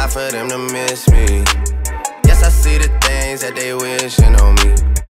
for them to miss me. Yes, I see the things that they wishing on me.